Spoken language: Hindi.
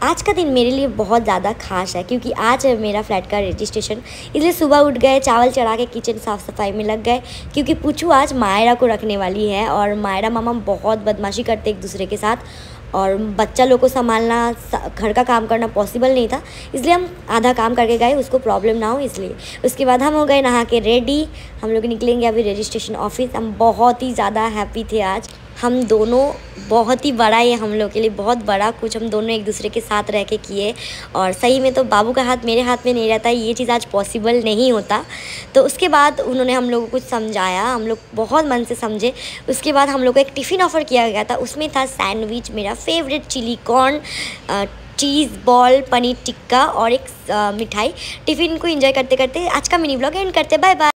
आज का दिन मेरे लिए बहुत ज़्यादा ख़ास है क्योंकि आज है मेरा फ्लैट का रजिस्ट्रेशन। इसलिए सुबह उठ गए, चावल चढ़ा के किचन साफ़ सफाई में लग गए क्योंकि पूछू आज मायरा को रखने वाली है और मायरा मामा बहुत बदमाशी करते एक दूसरे के साथ और बच्चा लोग को संभालना, घर का काम करना पॉसिबल नहीं था। इसलिए हम आधा काम करके गए, उसको प्रॉब्लम ना हो इसलिए। उसके बाद हम हो गए नहा के रेडी। हम लोग निकलेंगे अभी रजिस्ट्रेशन ऑफिस। हम बहुत ही ज़्यादा हैप्पी थे आज। हम दोनों बहुत ही बड़ा, ये हम लोग के लिए बहुत बड़ा कुछ हम दोनों एक दूसरे के साथ रह के किए। और सही में तो बाबू का हाथ मेरे हाथ में नहीं रहता, ये चीज़ आज पॉसिबल नहीं होता। तो उसके बाद उन्होंने हम लोगों को कुछ समझाया, हम लोग बहुत मन से समझे। उसके बाद हम लोग को एक टिफ़िन ऑफ़र किया गया था, उसमें था सैंडविच, मेरा favourite chilli corn, cheese ball, paneer tikka और एक मिठाई। टिफ़िन को एंजॉय करते करते आज का मिनी ब्लॉग एंड करते। Bye bye.